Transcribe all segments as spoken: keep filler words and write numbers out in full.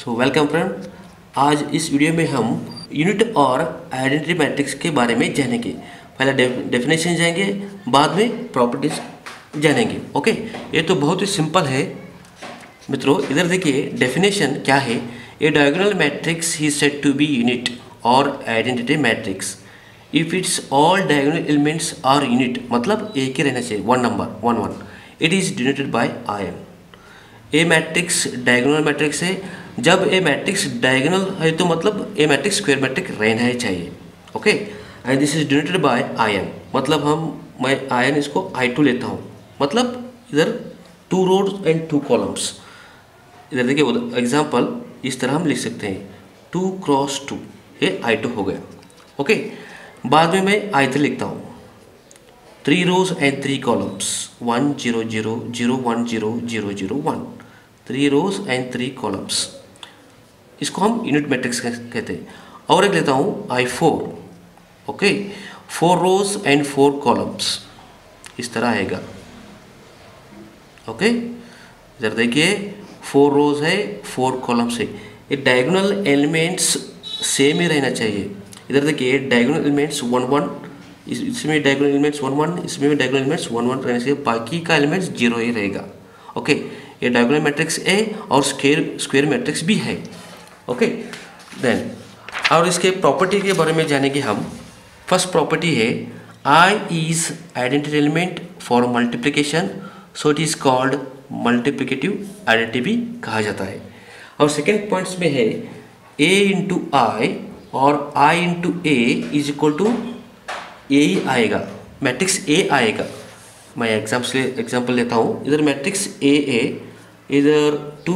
So welcome friend. आज इस video में हम यूनिट और आइडेंटिटी मैट्रिक्स के बारे में जानेंगे। पहले डेफिनेशन जाएंगे, बाद में प्रॉपर्टीज जानेंगे। ओके, ये तो बहुत ही सिंपल है मित्रों। इधर देखिए डेफिनेशन क्या है। A diagonal matrix he said to be unit और identity matrix if it's all diagonal elements are unit, मतलब एक ही रहना चाहिए, one number one one. It is denoted by I N. A matrix diagonal matrix है। जब ए matrix diagonal है तो मतलब ए मैट्रिक्स स्क्वायर मैट्रिक्स रहना ही चाहिए। Okay, and this is denoted by I n, मतलब हम मैं आई एन इसको आई टू लेता हूँ, मतलब इधर two rows and two columns. इधर देखिए एग्जाम्पल इस तरह हम लिख सकते हैं, टू क्रॉस टू, ये आई टू हो गया। ओके, बाद में मैं आई थ्री लिखता हूँ, three rows and three columns, one zero zero zero one zero zero zero one, three rows and three columns. इसको हम यूनिट मैट्रिक्स कहते हैं। और एक लेता हूँ I four. Okay, four rows and four columns, इस तरह आएगा। ओके, इधर देखिए फोर रोज है, फोर कॉलम्स है। ये डायगोनल एलिमेंट्स सेम ही रहना चाहिए। इधर देखिए डायगोनल एलिमेंट्स वन वन, इसमें डायगोनल एलिमेंट्स वन वन, इसमें भी डायगोनल एलिमेंट्स वन वन रहने से बाकी का एलिमेंट्स जीरो ही रहेगा। ओके, ये डायगोनल मैट्रिक्स ए और स्क्वायर स्क्वायर मैट्रिक्स भी है। ओके, देन और इसके प्रॉपर्टी के बारे में जानेंगे हम। फर्स्ट प्रॉपर्टी है I is identity element for multiplication, so it is called multiplicative identity भी कहा जाता है। और सेकेंड पॉइंट्स में है ए इंटू आई और I into A is equal to A ही आएगा, मैट्रिक्स ए आएगा। मैं एग्जाम्पल एग्जाम्पल लेता हूँ। इधर मैट्रिक्स ए है, इधर टू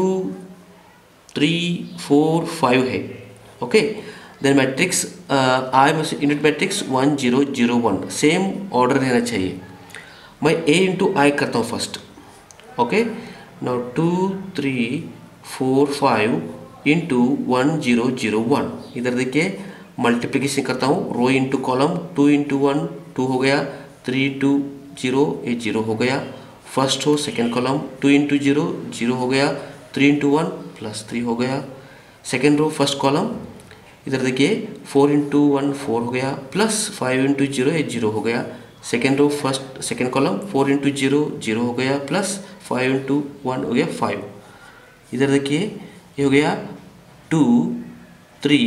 थ्री फोर फाइव है। Okay, then matrix I unit matrix one zero zero one, same order रहना चाहिए। मैं ए इंटू आई करता हूँ first. Okay, now two three four five into one zero zero one. इधर देखिए multiplication करता हूँ, row into column, two into one two हो गया, थ्री टू जीरो ये जीरो हो गया। फर्स्ट हो second column, two into zero zero हो गया, three into one plus three हो गया। सेकेंड रो फर्स्ट कॉलम, इधर देखिए फोर इंटू वन फोर हो गया, प्लस फाइव इंटू जीरो ये जीरो हो गया। Second row first second column, four into zero zero हो गया, प्लस फाइव इंटू वन हो गया फाइव। इधर देखिए ये हो गया टू थ्री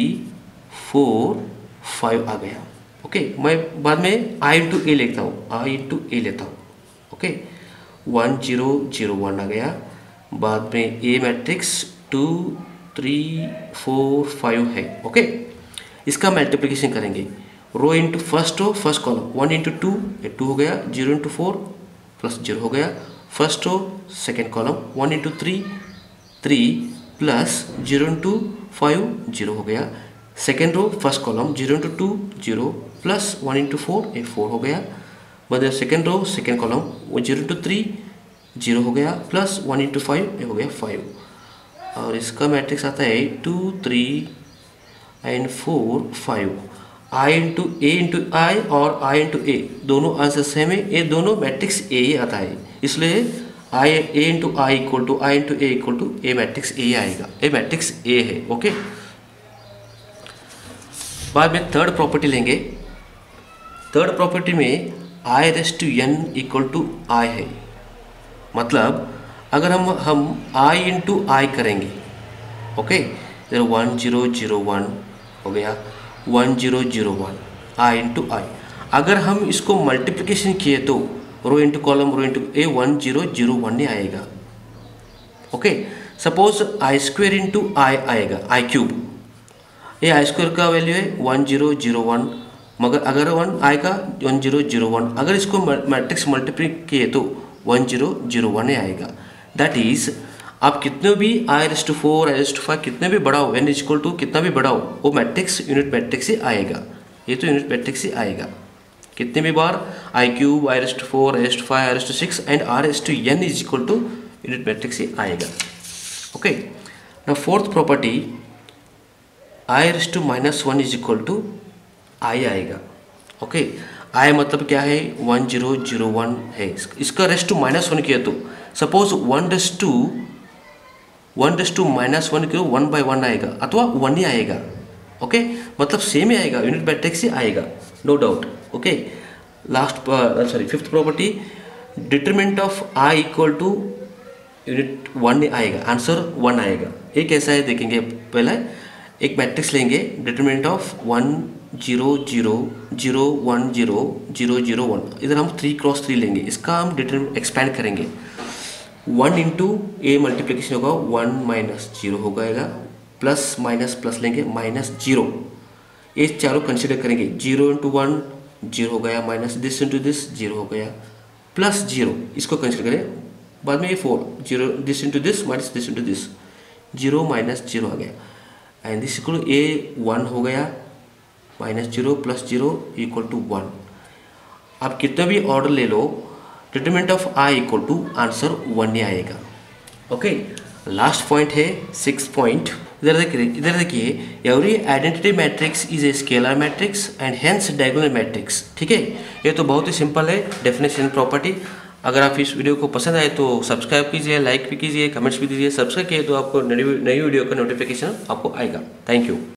फोर फाइव आ गया। ओके, मैं बाद में आई इंटू ए लेता हूँ, आई इंटू ए लेता हूँ। Okay, one zero zero one आ गया। बाद में A matrix two three four five है। ओके, इसका मल्टीप्लिकेशन करेंगे, row into first row first column, one into two ये टू हो गया, zero into four plus zero हो गया। First row second column, one into three three plus zero into five zero हो गया। Second row first column, zero into two zero plus one into four ये four हो गया। मतलब second row second column, वो zero into three zero हो गया, plus one into five ये हो गया फाइव। और इसका मैट्रिक्स आता है two three and four five. I into A into I और आई इंटू ए दोनों आंसर सेम है, ये दोनों मैट्रिक्स ए ही आता है, इसलिए I A into I equal to I into A equal to A matrix A आएगा। ए मैट्रिक्स ए है। ओके, बाद में थर्ड प्रॉपर्टी लेंगे। थर्ड प्रॉपर्टी में I raise to n equal to I है, मतलब अगर हम हम आई इंटू आई करेंगे। ओके, इधर वन जीरो जीरो वन हो गया, one zero zero one I into I. अगर हम इसको मल्टीप्लिकेशन किए तो row into column row into A one zero zero one ही आएगा। Okay, suppose I square into I आएगा, आई क्यूब। ये आई स्क्वायर का वैल्यू है वन जीरो जीरो वन, मगर अगर वन आएगा वन जीरो जीरो वन, अगर इसको मैट्रिक्स मल्टीप्लाई किए तो वन जीरो जीरो वन ही आएगा। दैट इज आप कितने भी I raise to four I raise to five कितने भी बड़ा हो, एन इज इक्वल टू कितना भी बड़ा हो, वो मैट्रिक्स यूनिट मैट्रिक्स ही आएगा। ये तो यूनिट मैट्रिक्स ही आएगा कितने भी बार, I cube I raise to four I raise to five I raise to six and R raise to n is equal to unit matrix ही आएगा। ओके, ना fourth property I raise to minus one is equal to I आएगा। Okay, आई मतलब क्या है, one zero zero one है, इसका race to minus one किया तो suppose one raise to one raise to minus one करो वन बाई वन आएगा अथवा वन ही आएगा। ओके मतलब सेम ही आएगा, यूनिट मैट्रिक्स ही आएगा, no doubt. Okay last sorry fifth property, determinant of I equal to unit one आएगा, आंसर वन आएगा। ये कैसा है देखेंगे। पहले एक मैट्रिक्स लेंगे, determinant of one zero zero zero one zero zero zero one, इधर हम थ्री क्रॉस थ्री लेंगे, इसका हम डिटरमिनेंट एक्सपैंड करेंगे। वन इंटू ए मल्टीप्लिकेशन होगा वन माइनस जीरो हो जाएगा, प्लस माइनस प्लस लेंगे माइनस जीरो, ये चारों कंसिडर करेंगे। जीरो इंटू वन जीरो हो गया, minus this into this zero हो गया, प्लस जीरो इसको कंसिडर करें, बाद में ये four, zero this into this minus this into this, zero minus zero आ गया, and this equal A one हो गया, minus zero plus zero equal to one. आप कितना भी ऑर्डर ले लो, determinant of I equal to answer one ही आएगा। ओके लास्ट पॉइंट है सिक्स पॉइंट, इधर देखिए इधर देखिए, every identity matrix is a scalar matrix and hence diagonal matrix. ठीक है, ये तो बहुत ही सिंपल है डेफिनेशन प्रॉपर्टी। अगर आप इस वीडियो को पसंद आए तो सब्सक्राइब कीजिए, लाइक भी कीजिए, कमेंट्स भी दीजिए। सब्सक्राइब किए तो आपको नई नई वीडियो का नोटिफिकेशन आपको आएगा। Thank you.